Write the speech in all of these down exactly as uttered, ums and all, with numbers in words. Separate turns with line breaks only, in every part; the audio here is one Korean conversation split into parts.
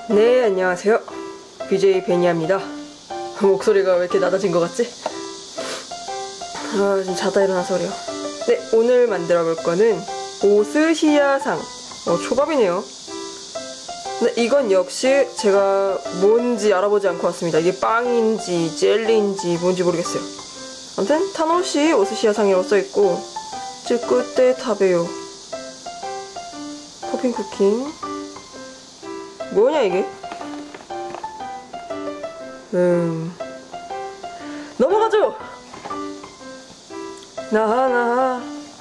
네, 안녕하세요. 비제이 베니아입니다. 목소리가 왜 이렇게 낮아진 것 같지? 아, 지금 자다 일어나서 그래요. 네, 오늘 만들어 볼 거는 오스시야상. 어, 초밥이네요. 근데 이건 역시 제가 뭔지 알아보지 않고 왔습니다. 이게 빵인지 젤리인지 뭔지 모르겠어요. 아무튼 타노시 오스시야상이라고 써있고 쯔꾸떼 타베요. 퍼핀 쿠킹. 뭐냐 이게? 음 넘어가죠. 나나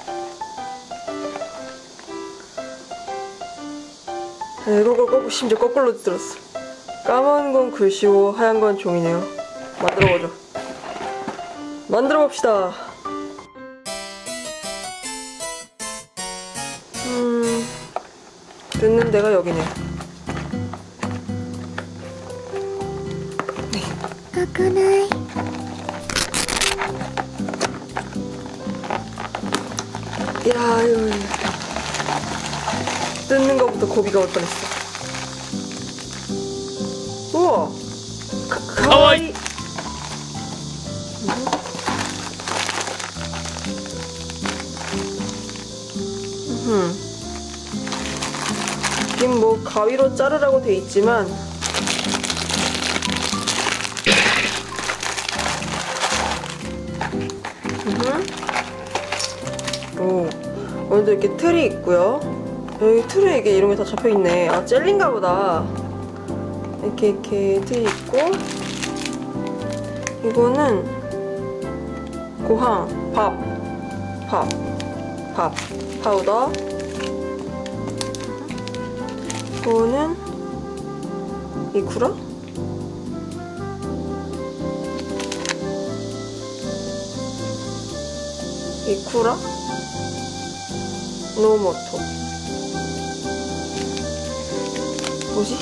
이거 거 심지어 거꾸로 들었어. 까만 건 글씨고 하얀 건 종이네요. 만들어보죠. 만들어봅시다. 음 듣는 데가 여기네.
가까나이.
야, 이거 뜯는 것부터 고비가 올 뻔했어. 우와, 카, 카와이. 음. 이긴 뭐 가위로 자르라고 돼 있지만. 오, 오늘도 이렇게 틀이 있고요. 여기 틀에 이게 이런 게 다 잡혀 있네. 아, 젤리인가 보다. 이렇게 이렇게 틀이 있고, 이거는 고항, 밥, 밥, 밥, 파우더. 이거는 이쿠라? 이쿠라? 노모토. 뭐지?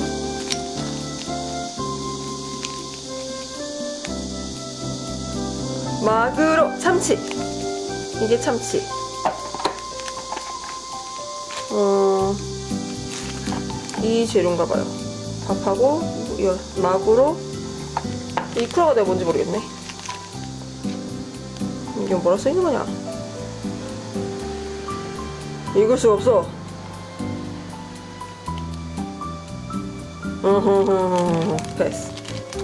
마그로 참치. 이게 참치. 어, 이 재료인가봐요. 밥하고 이거 마구로. 이쿠라가 내가 뭔지 모르겠네. 이게 뭐라 써있는 거냐? 읽을 수가 없어. 으흐흐흐 패스.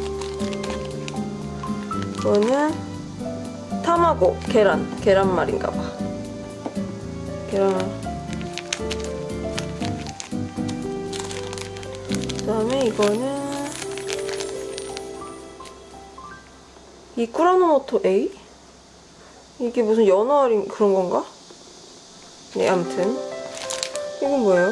이거는 타마고 계란 계란말인가봐. 계란. 그다음에 이거는 이쿠라노모토 에이? 이게 무슨 연어알인 그런 건가? 네, 아무튼 이건 뭐예요?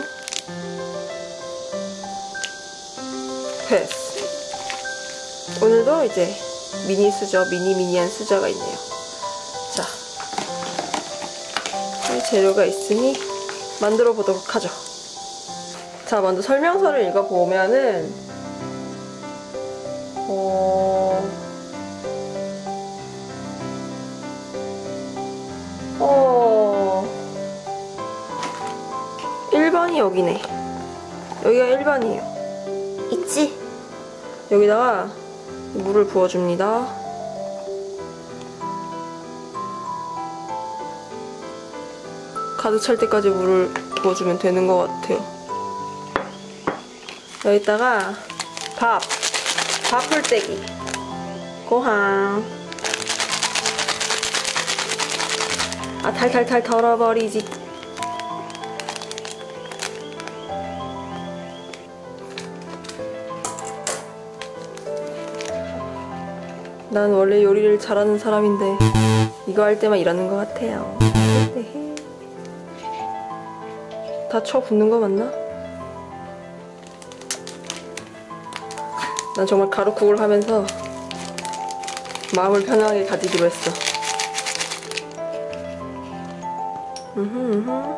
패스. 오늘도 이제 미니 수저, 미니 미니한 수저가 있네요. 자, 이 재료가 있으니 만들어 보도록 하죠. 자, 먼저 설명서를 읽어보면은 어... 어... 일 번이 여기네. 여기가 일 번이에요. 있지? 여기다가 물을 부어줍니다. 가득 찰 때까지 물을 부어주면 되는 것 같아요. 여기다가 밥, 밥풀떼기, 고항. 아, 탈탈탈 덜어버리지. 난 원래 요리를 잘하는 사람인데 이거 할 때만 이러는 것 같아요. 다 쳐붓는 거 맞나? 난 정말 가루국을 하면서 마음을 편하게 가지기로 했어. 음흠, 음흠.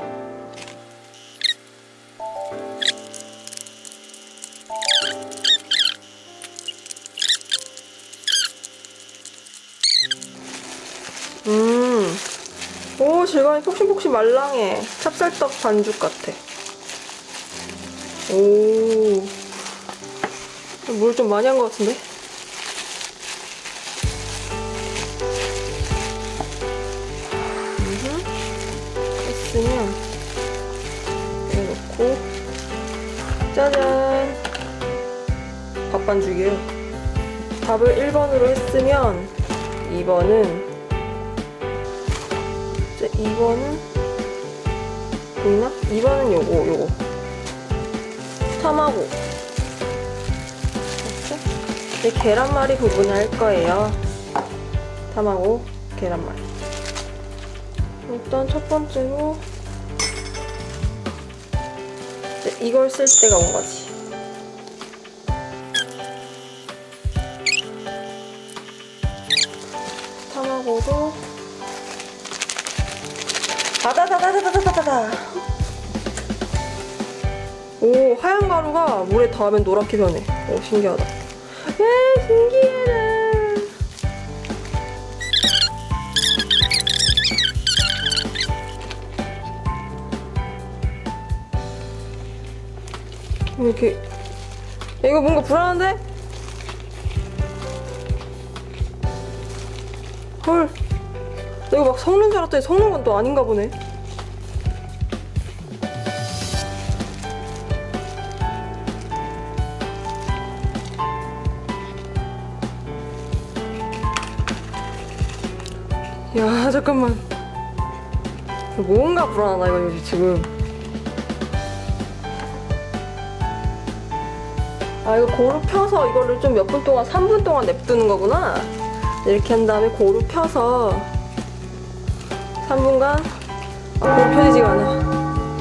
음, 오, 질감이 폭신폭신 말랑해. 찹쌀떡 반죽 같아. 오, 물 좀 많이 한 것 같은데? 음흠. 했으면 여기 넣고 짜잔! 밥 반죽이에요. 밥을 일 번으로 했으면 이 번은 이 번은 보이나? 이 번은 요거 요거 삼하고 이제 계란말이 부분을 할 거예요. 삼하고 계란말이. 일단 첫 번째로 이제 이걸 쓸 때가 온 거지. 삼하고도 다다다다다다다다다. 오, 하얀 가루가 물에 닿으면 노랗게 변해. 오, 신기하다. 에, 신기하다. 이렇게. 야, 이거 뭔가 불안한데? 헐. 내가 막 섞는 줄 알았더니 섞는 건 또 아닌가 보네. 야, 잠깐만. 뭔가 불안하다, 이거 지금. 아, 이거 고루 펴서 이거를 좀 몇 분 동안, 삼 분 동안 냅두는 거구나. 이렇게 한 다음에 고루 펴서 삼 분간 아, 고루 펴지지가 않아.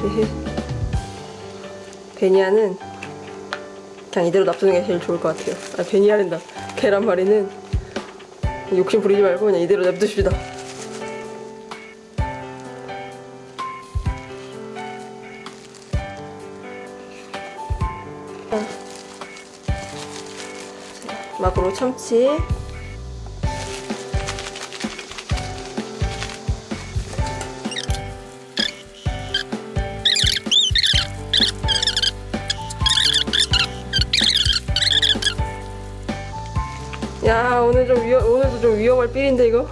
베니야는 그냥 이대로 놔두는 게 제일 좋을 것 같아요. 아, 베니야랜다. 계란말이는 욕심 부리지 말고 그냥 이대로 냅두십시다. 막으로 참치. 야, 오늘 좀 위험, 오늘도 좀 위험할 삘인데 이거.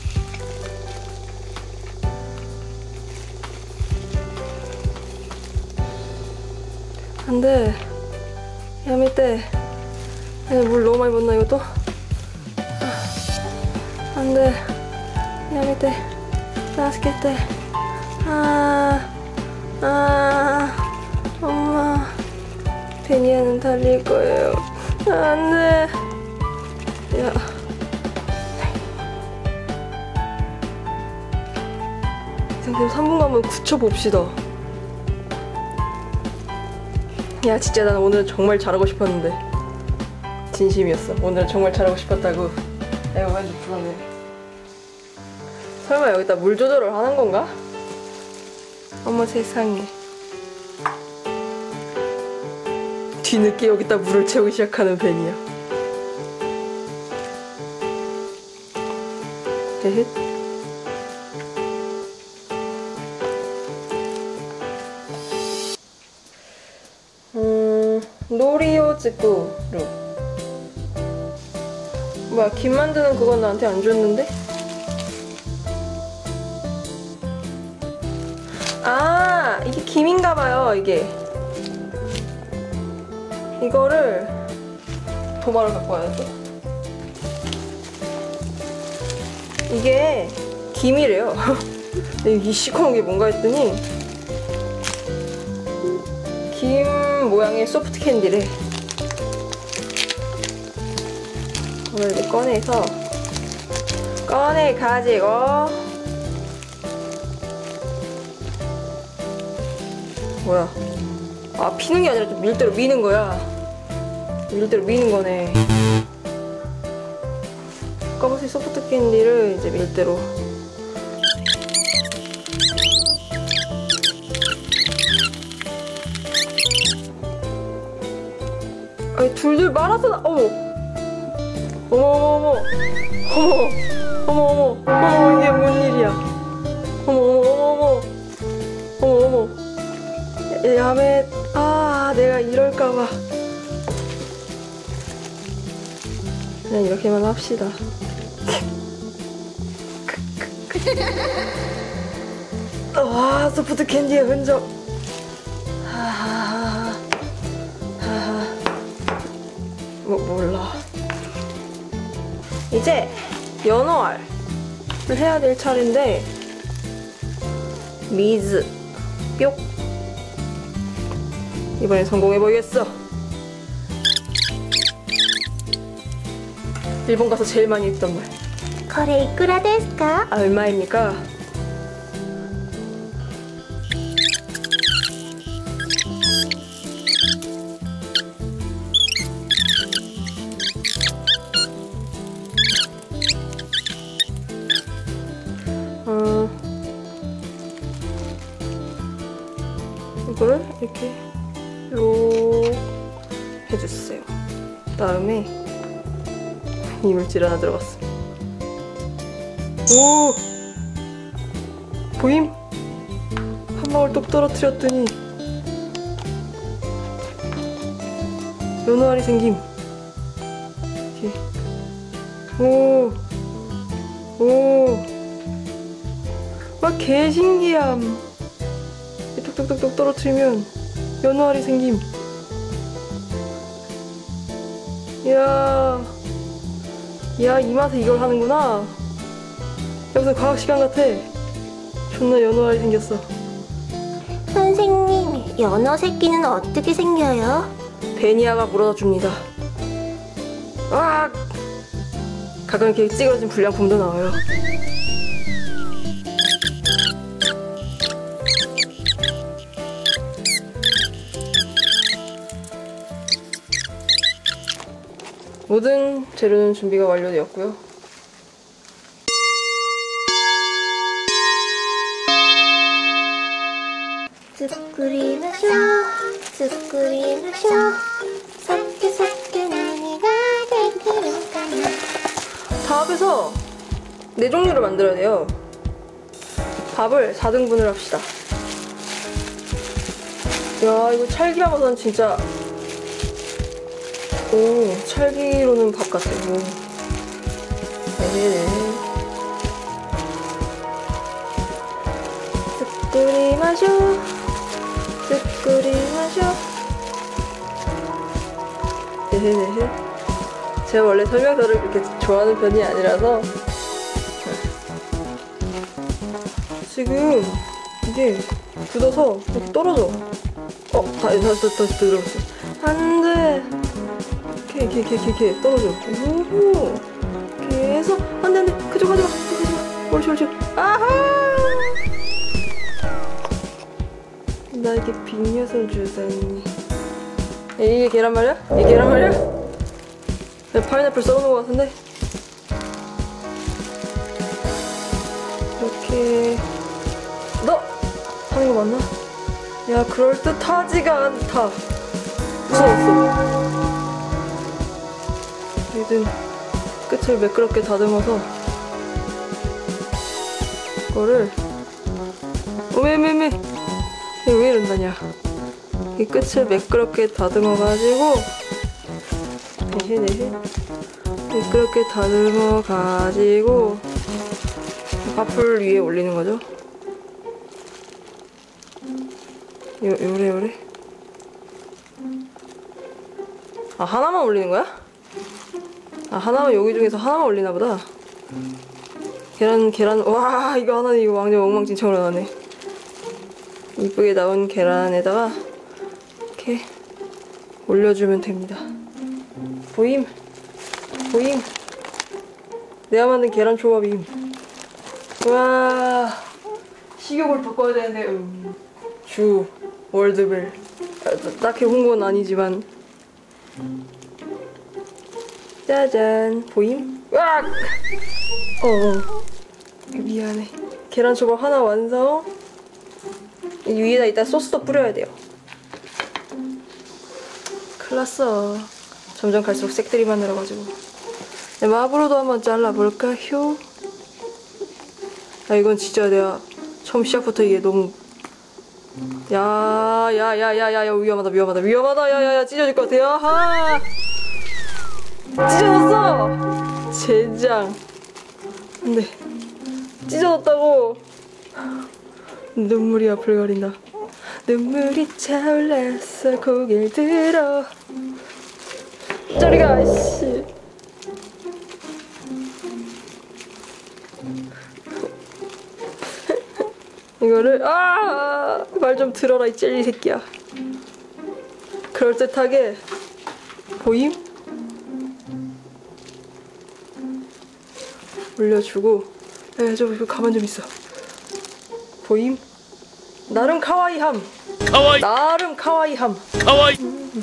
안돼. 야, 밑에. 물 너무 많이 붓나 이것도? 안돼. 야, 밑에. 나스케테. 아, 아, 엄마. 베니야는 달릴 거예요. 안돼. 야. 이 상태로 삼 분간 한번 굳혀봅시다. 야, 진짜 난 오늘 정말 잘하고 싶었는데. 진심이었어. 오늘 정말 잘하고 싶었다고. 내가 완전 불안해. 설마 여기다 물 조절을 하는 건가? 어머 세상에. 뒤늦게 여기다 물을 채우기 시작하는 베니야. 헤헤. 음, 노리오즈쿠루. 뭐야, 김 만드는 그건 나한테 안 줬는데? 아, 이게 김인가봐요, 이게. 이거를 도마를 갖고 와야지. 이게 김이래요. 이 시커먼 게 뭔가 했더니 김 모양의 소프트 캔디래. 이걸 이렇게 꺼내서 꺼내 가지고 뭐야? 아, 피는 게 아니라 좀 밀대로 미는 거야. 밀대로 미는 거네. 검은색 소프트 캔디를 이제 밀대로. 아니, 둘둘 말아서 나. 어머. 어머 어머 어머 어머 어머 어머 어머 이게 뭔 일이야? 어머 어머 어머 어머 어머 어머. 야매. 아, 내가 이럴까봐. 이렇게만 합시다. 와, 소프트 캔디의 흔적. 하하하. 하하. 뭐 몰라. 이제 연어알을 해야 될 차례인데, 미즈 뿅. 이번엔 성공해보겠어. 일본 가서 제일 많이 했던 말.
これいくらですか?
아, 얼마입니까? 어, 이거를 이렇게 요 해주세요. 그다음에 이물질 하나 들어갔습니다. 오! 보임? 한 방울 똑 떨어뜨렸더니 연어알이 생김. 이렇게. 오! 오! 와, 개신기함. 똑똑똑똑 떨어뜨리면 연어알이 생김. 이야. 야, 이 맛에 이걸 하는구나. 여기서 과학시간 같아. 존나 연어알이 생겼어.
선생님, 연어 새끼는 어떻게 생겨요?
베니아가 물어다 줍니다. 와! 가끔 이렇게 찌그러진 불량품도 나와요. 모든 재료는 준비가 완료되었고요.
스크리마쇼 스크리마쇼 섞여 섞여 나니가 되기로까나.
다 합해서 네 종류를 만들어야 돼요. 밥을 사 등분을 합시다. 야, 이거 찰기만 봐서는 진짜, 오, 찰기로는 밥 같아. 오. 네네네. 스크리마쇼 스크리마쇼. 네네네. 제가 원래 설명서를 그렇게 좋아하는 편이 아니라서 지금 이게 굳어서 이렇게 떨어져. 어, 다, 다시, 다시 들어갔어. 안 돼. 이렇게, 이렇게, 이렇게, 이렇게 떨어져. 오호. 이렇게 해서, 안 돼, 안 돼. 그쪽 가지 마. 그쪽 가지 마. 옳지, 옳지. 아하! 나에게 빅엿을 주다니. 이게 계란말이야? 이게 계란말이야? 내가 파인애플 썰어놓은 것 같은데? 이렇게 너! 하는 거 맞나? 야, 그럴듯하지가 않다. 무서웠어. 얘든 끝을 매끄럽게 다듬어서 이거를 오메메메 왜 이런다냐. 이 끝을 매끄럽게 다듬어가지고 네헤네헤 매끄럽게 다듬어가지고 밥풀 위에 올리는 거죠. 요, 요래 요래. 아, 하나만 올리는 거야? 아, 하나만, 여기 중에서 하나만 올리나 보다. 계란 계란 와, 이거 하나, 이거 완전 엉망진창으로 나네. 이쁘게 나온 계란에다가 이렇게 올려주면 됩니다. 보임? 보임? 내가 만든 계란 초밥임. 와, 식욕을 돋궈야 되는데 음. 주 월드벨. 아, 딱히 홍보는 아니지만. 짜잔. 보임? 으악! 어, 미안해. 계란 초밥 하나 완성. 이 위에다 이따 소스도 뿌려야 돼요. 큰일 났어. 점점 갈수록 색들이만 늘어가지고. 네, 마블로도 한번 잘라볼까? 휴. 아, 이건 진짜 내가 처음 시작부터 이게 너무 야, 야, 야, 야, 야, 야, 위험하다, 위험하다, 위험하다, 야, 야, 야, 찢어질 것 같아. 야, 하! 찢어졌어! 젠장. 근데 찢어졌다고. 눈물이 앞을 가린다. 눈물이 차올랐어. 고개를 들어. 저리가 씨. 이거를 아 말 좀 들어라 이 젤리 새끼야. 그럴듯하게 보임? 올려주고. 에저 가만 좀 있어. 보임? 나름 카와이함.
카와이.
나름 카와이함.
카와이.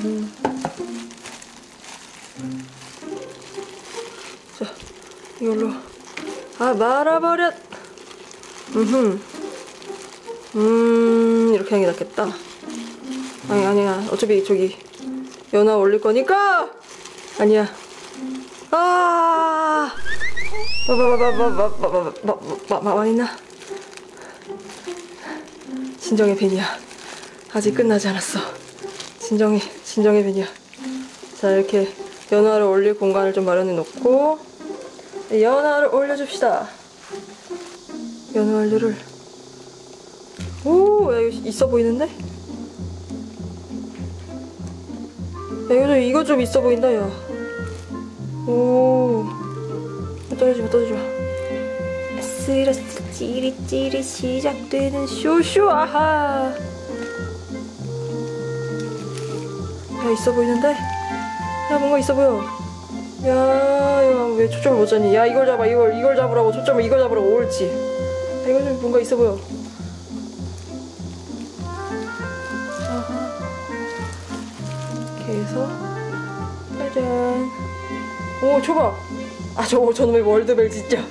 자 이걸로 아 말아버렸. 음흠. 음 이렇게 하는 게 낫겠다. 아니 아니야 어차피 저기 연화 올릴 거니까. 아니야. 아 마마마마마마마마마 와있나? 진정의 벤이야. 아직 끝나지 않았어. 진정의 진정의 벤이야. 자 이렇게 연화를 올릴 공간을 좀 마련해 놓고 연화를 올려줍시다. 연화 완료를. 오, 야, 이거 있어 보이는데? 야, 이거 좀, 이거 좀 있어 보인다, 야. 오, 떨어지마, 떨어지마. 스러스 찌릿찌릿 시작되는 쇼쇼, 아하. 야, 있어 보이는데? 야, 뭔가 있어 보여. 야, 야, 왜 초점을 못 잡니? 야, 이걸 잡아, 이걸, 이걸 잡으라고, 초점을 이걸 잡으라고, 옳지. 야, 이거 좀 뭔가 있어 보여. 이렇게 해서 짜잔. 오 초밥. 아 저거 저놈의 월드벨 진짜.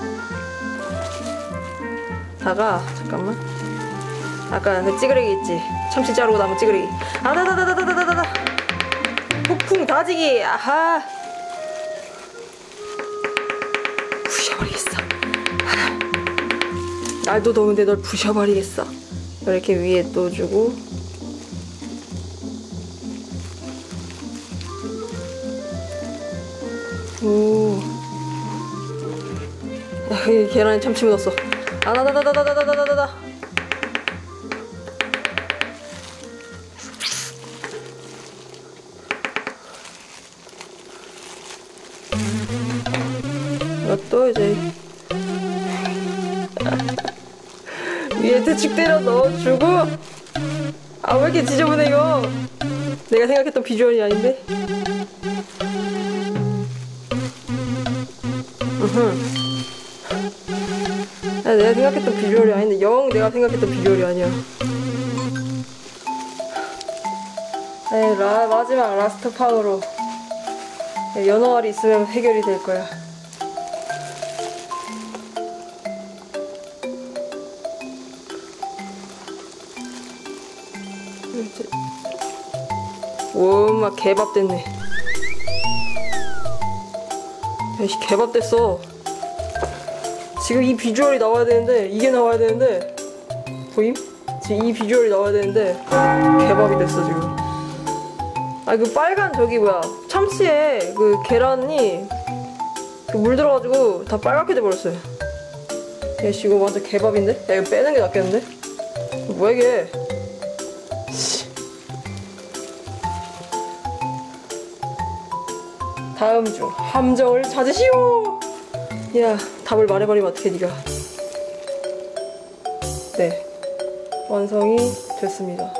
다가 잠깐만. 아까 그 찌그레기 있지. 참치 자르고 남은 찌그레기. 아다다다다다다다다. 폭풍 다지기. 아하. 부셔버리겠어. 아. 날도 더운데 널 부셔버리겠어. 이렇게 위에 떠주고. 오. 야, 이 계란에 참치 묻었어. 아다다다다다다다다다다. 이것도 이제 위에 대충 때려 넣어주고. 아 왜 이렇게 지저분해 이거. 내가 생각했던 비주얼이 아닌데. 야, 내가 생각했던 비주얼이 아닌데 영 내가 생각했던 비주얼이 아니야. 에이, 라, 마지막 라스트 판으로 연어알이 있으면 해결이 될 거야. 오, 막 개밥 됐네. 야씨 개밥 됐어. 지금 이 비주얼이 나와야 되는데 이게 나와야 되는데 보임? 지금 이 비주얼이 나와야 되는데 개밥이 됐어 지금. 아 그 빨간 저기 뭐야 참치에 그 계란이 그 물 들어가지고 다 빨갛게 돼버렸어요. 야씨 이거 완전 개밥인데? 야 이거 빼는 게 낫겠는데? 뭐야 이게? 다음 중 함정을 찾으시오. 야 답을 말해버리면 어떡해 니가. 네 완성이 됐습니다.